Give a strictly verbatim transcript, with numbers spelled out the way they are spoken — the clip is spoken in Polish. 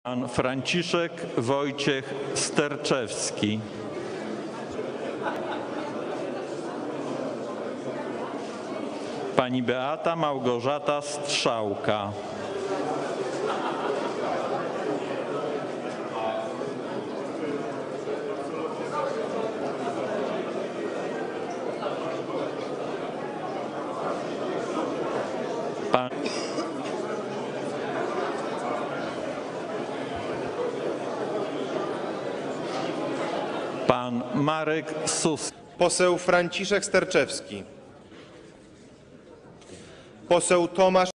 Pan Franciszek Wojciech Sterczewski. Pani Beata Małgorzata Strzałka. Pan, Pan Marek Sus. Poseł Franciszek Sterczewski. Poseł Tomasz